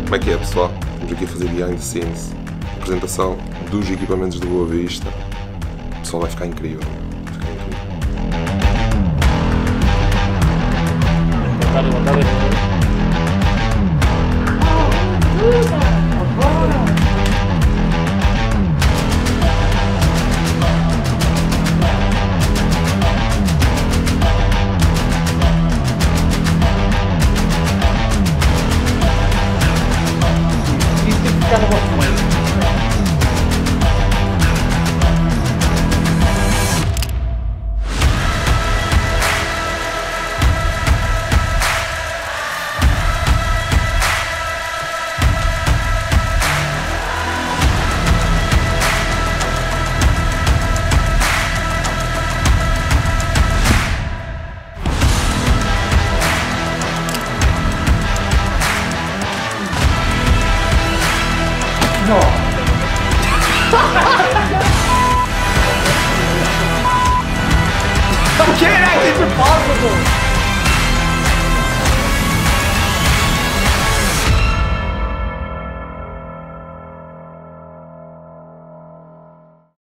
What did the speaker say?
Como é que é, pessoal? Estamos aqui a fazer behind the scenes. Apresentação dos equipamentos do Boavista. O pessoal vai ficar incrível. No!